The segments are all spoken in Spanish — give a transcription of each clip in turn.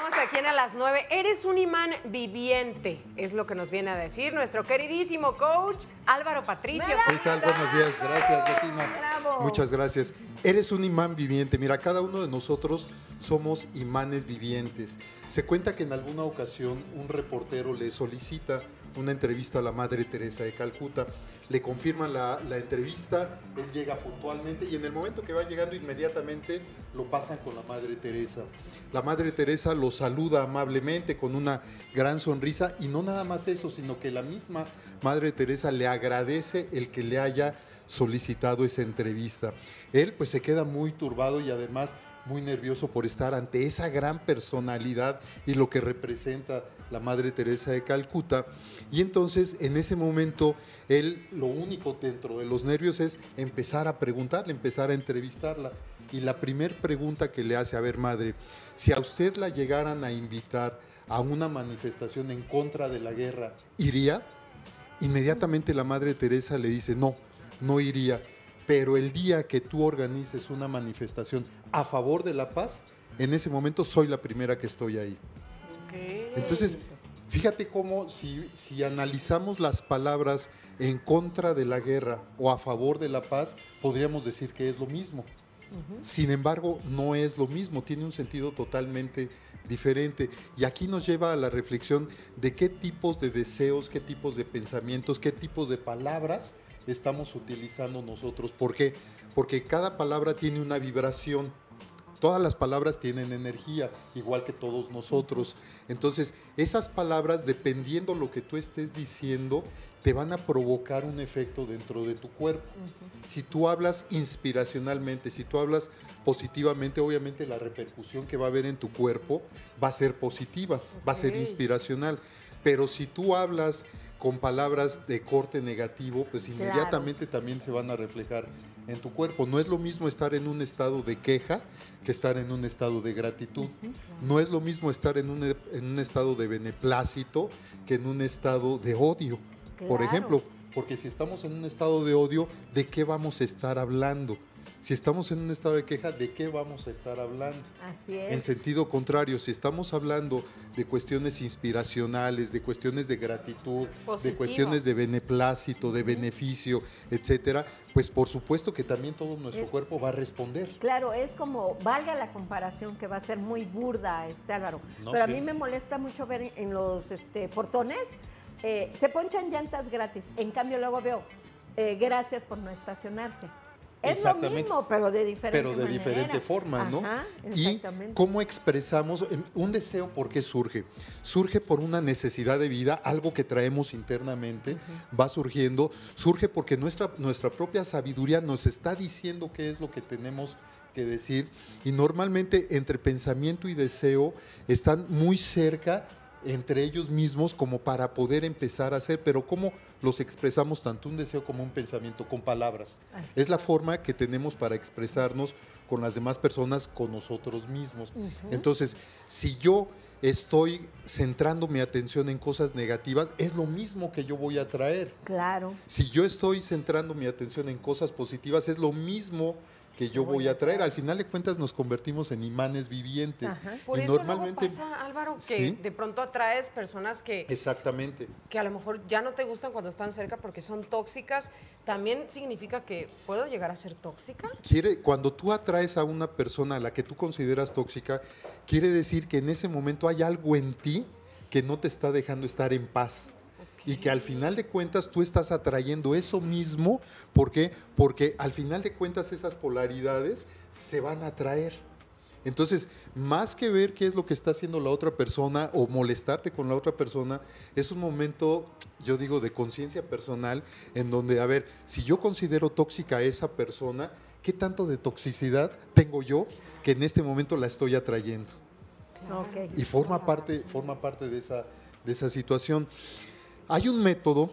Estamos aquí en A las 9. Eres un imán viviente, es lo que nos viene a decir nuestro queridísimo coach Álvaro Patricio. Cristal, buenos días. Gracias, Betina. Bravo. Muchas gracias. Eres un imán viviente. Mira, cada uno de nosotros somos imanes vivientes. Se cuenta que en alguna ocasión un reportero le solicita una entrevista a la Madre Teresa de Calcuta. Le confirman la entrevista, él llega puntualmente y en el momento que va llegando inmediatamente lo pasan con la Madre Teresa. La Madre Teresa lo saluda amablemente con una gran sonrisa y no nada más eso, sino que la misma Madre Teresa le agradece el que le haya solicitado esa entrevista. Él pues se queda muy turbado y además muy nervioso por estar ante esa gran personalidad y lo que representa la Madre Teresa de Calcuta. Y entonces en ese momento él lo único dentro de los nervios es empezar a preguntarle, empezar a entrevistarla. Y la primer pregunta que le hace, a ver, madre, si a usted la llegaran a invitar a una manifestación en contra de la guerra, ¿iría? Inmediatamente la Madre Teresa le dice, no, no iría. Pero el día que tú organices una manifestación a favor de la paz, en ese momento soy la primera que estoy ahí. Okay. Entonces, fíjate cómo si analizamos las palabras en contra de la guerra o a favor de la paz, podríamos decir que es lo mismo. Sin embargo, no es lo mismo, tiene un sentido totalmente diferente. Y aquí nos lleva a la reflexión de qué tipos de deseos, qué tipos de pensamientos, qué tipos de palabras estamos utilizando nosotros. ¿Por qué? Porque cada palabra tiene una vibración. Todas las palabras tienen energía, igual que todos nosotros. Entonces, esas palabras, dependiendo lo que tú estés diciendo, te van a provocar un efecto dentro de tu cuerpo. Si tú hablas inspiracionalmente, si tú hablas positivamente, obviamente la repercusión que va a haber en tu cuerpo va a ser positiva, va a ser inspiracional. Pero si tú hablas con palabras de corte negativo, pues inmediatamente también se van a reflejar en tu cuerpo. No es lo mismo estar en un estado de queja que estar en un estado de gratitud. No es lo mismo estar en un estado de beneplácito que en un estado de odio, por ejemplo. Porque si estamos en un estado de odio, ¿de qué vamos a estar hablando? Si estamos en un estado de queja, ¿de qué vamos a estar hablando? Así es. En sentido contrario, si estamos hablando de cuestiones inspiracionales, de cuestiones de gratitud, de cuestiones de beneplácito, de beneficio, etcétera, pues por supuesto que también todo nuestro cuerpo va a responder. Claro, es como, valga la comparación que va a ser muy burda, Álvaro, No, pero sí. a mí me molesta mucho ver en los portones, se ponchan llantas gratis, en cambio luego veo, gracias por no estacionarse. Es lo mismo, pero de diferente forma, ¿no? Ajá, y cómo expresamos un deseo, ¿por qué surge? Surge por una necesidad de vida, algo que traemos internamente, va surgiendo, surge porque nuestra propia sabiduría nos está diciendo qué es lo que tenemos que decir, y normalmente entre pensamiento y deseo están muy cerca entre ellos mismos como para poder empezar a hacer, pero ¿cómo los expresamos tanto un deseo como un pensamiento? Con palabras. Es la forma que tenemos para expresarnos con las demás personas, con nosotros mismos. Entonces, si yo estoy centrando mi atención en cosas negativas, es lo mismo que yo voy a traer. Claro. Si yo estoy centrando mi atención en cosas positivas, es lo mismo que yo voy a traer. Al final de cuentas nos convertimos en imanes vivientes. Por y eso normalmente luego pasa, Álvaro, que ¿sí? de pronto atraes personas que, exactamente, que a lo mejor ya no te gustan cuando están cerca porque son tóxicas. ¿También significa que puedo llegar a ser tóxica? Cuando tú atraes a una persona a la que tú consideras tóxica, quiere decir que en ese momento hay algo en ti que no te está dejando estar en paz. Y que al final de cuentas tú estás atrayendo eso mismo. ¿Por qué? Porque al final de cuentas esas polaridades se van a atraer. Entonces, más que ver qué es lo que está haciendo la otra persona o molestarte con la otra persona, es un momento, yo digo, de conciencia personal en donde, a ver, si yo considero tóxica a esa persona, ¿qué tanto de toxicidad tengo yo que en este momento la estoy atrayendo? Okay. Y forma parte de esa situación. Hay un método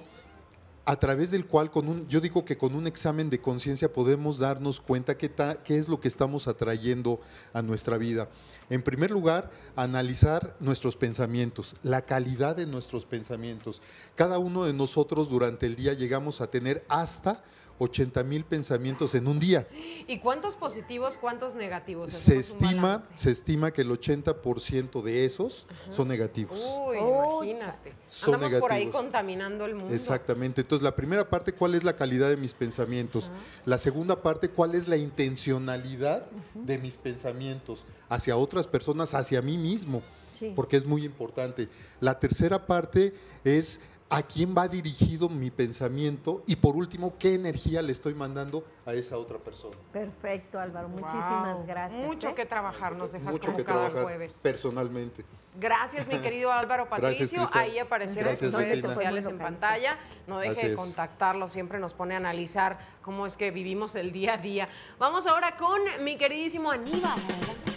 a través del cual, yo digo que con un examen de conciencia podemos darnos cuenta qué es lo que estamos atrayendo a nuestra vida. En primer lugar, analizar nuestros pensamientos, la calidad de nuestros pensamientos. Cada uno de nosotros durante el día llegamos a tener hasta 80,000 pensamientos en un día. ¿Y cuántos positivos, cuántos negativos? Se estima que el 80% de esos son negativos. Uy, imagínate. Son Andamos negativos. por ahí contaminando el mundo. Exactamente. Entonces, la primera parte, ¿cuál es la calidad de mis pensamientos? La segunda parte, ¿cuál es la intencionalidad de mis pensamientos hacia otras personas, hacia mí mismo? Sí. Porque es muy importante. La tercera parte es a quién va dirigido mi pensamiento y por último, qué energía le estoy mandando a esa otra persona. Perfecto, Álvaro. Muchísimas gracias. Mucho que trabajar, nos dejas Mucho como que cada trabajar jueves. personalmente. Gracias, mi querido Álvaro Patricio. Cristal. Ahí aparecieron Gracias, sus redes Regina. sociales en pantalla. No deje Así de es. contactarlo, siempre nos pone a analizar cómo es que vivimos el día a día. Vamos ahora con mi queridísimo Aníbal. Adelante.